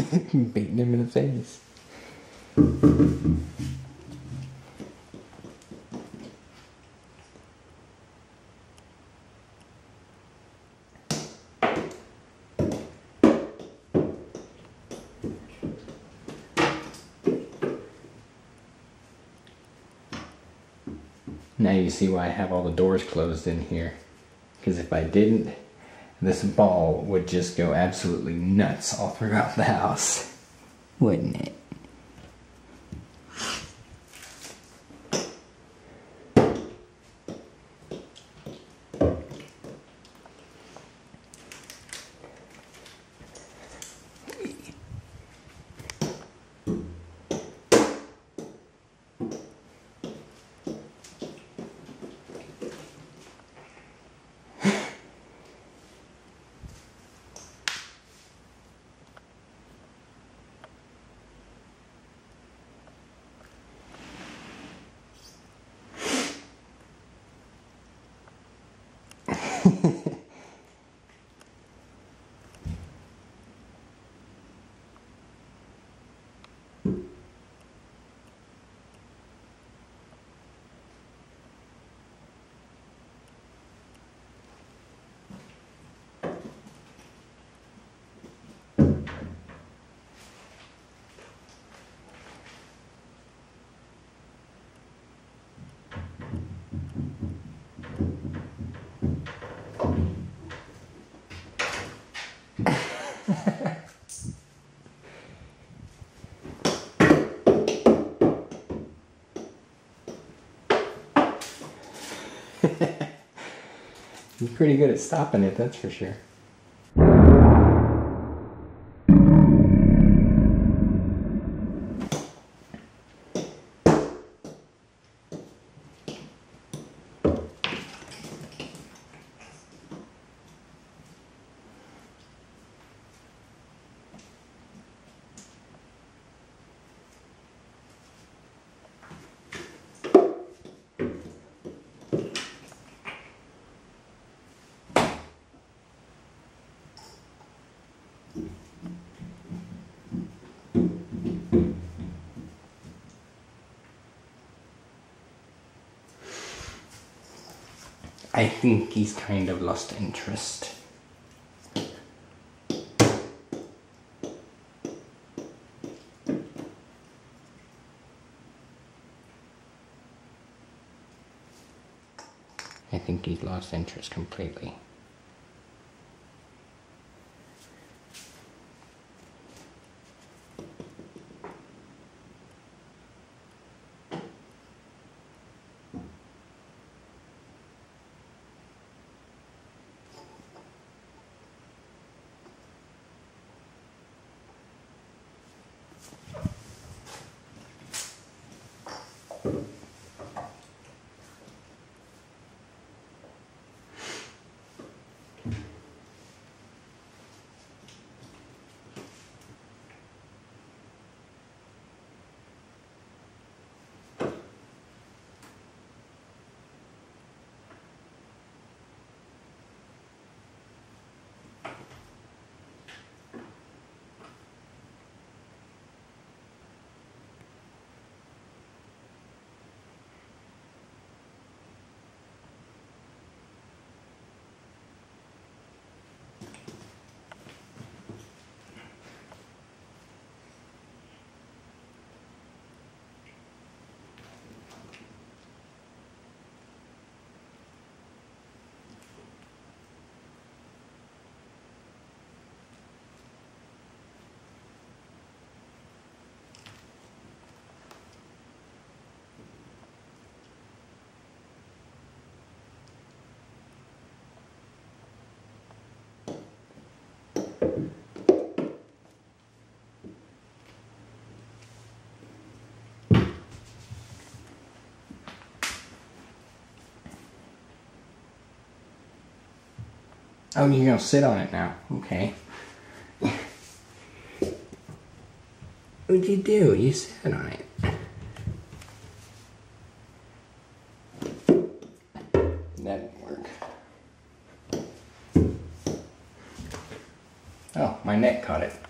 Beating him in the face. Now you see why I have all the doors closed in here. Because if I didn't, this ball would just go absolutely nuts all throughout the house. Wouldn't it? He's pretty good at stopping it, that's for sure. I think he's kind of lost interest. I think he's lost interest completely. Oh, you're gonna sit on it now. Okay. What'd you do? You sat on it. That didn't work. Oh, my neck caught it.